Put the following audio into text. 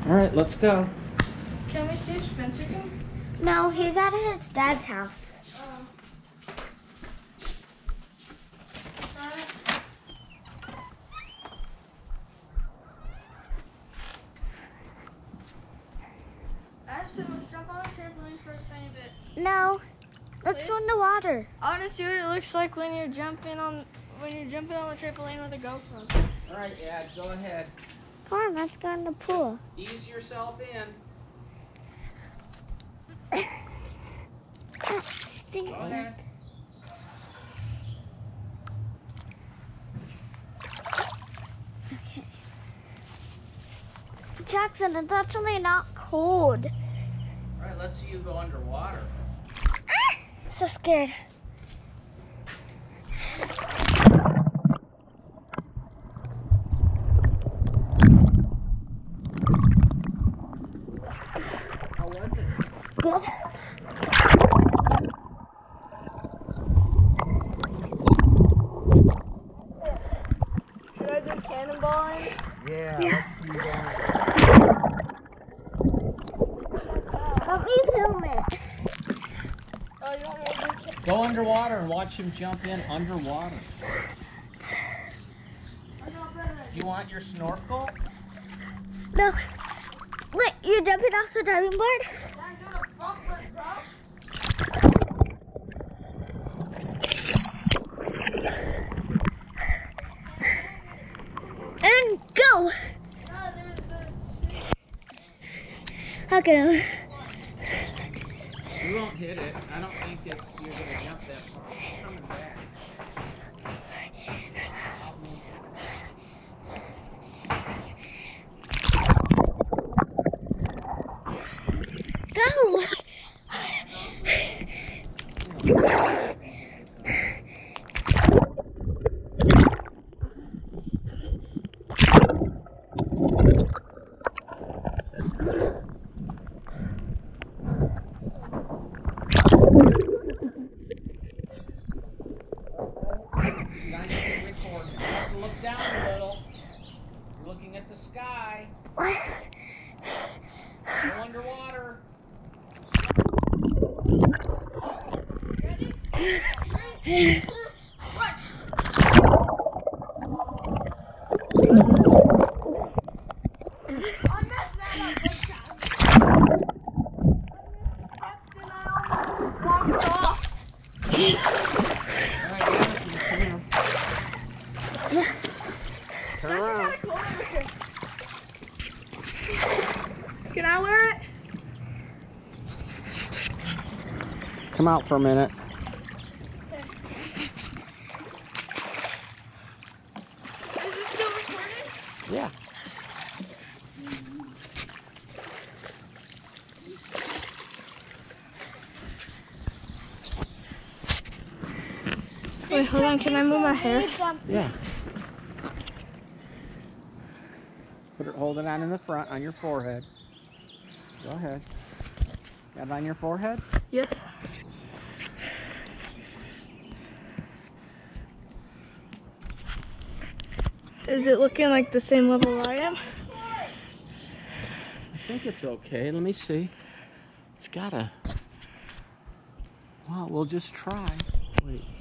All right, let's go. Can we see if Spencer can? No, he's at his dad's house. Addison, let's jump on the trampoline for a tiny bit. No, let's go in the water. I want to see what it looks like when you're jumping on the trampoline with a GoPro. All right, Ad, go ahead. Come on, let's go in the pool. Just ease yourself in. Go ahead. Okay. Jackson, it's actually not cold. All right, let's see you go underwater. So scared. How was it? Good. Should I do cannonballing? Yeah, let's see you go. Let me film it. Oh, you want me to do Go underwater and watch him jump in underwater. Do you want your snorkel? No. Wait, you're jumping off the diving board? And go! Okay. You won't hit it. I don't think you're going to jump that far. It's coming back. Go! Look down a little. You're looking at the sky. Go underwater. Ready? Turn around. Can I wear it? Come out for a minute. Is this still recording? Yeah. Wait, hold on. Can I move my hair? Yeah. Hold it on in the front, on your forehead. Go ahead. Got it on your forehead? Yes. Is it looking like the same level I am? I think it's okay. Let me see. It's gotta... Well, we'll just try. Wait.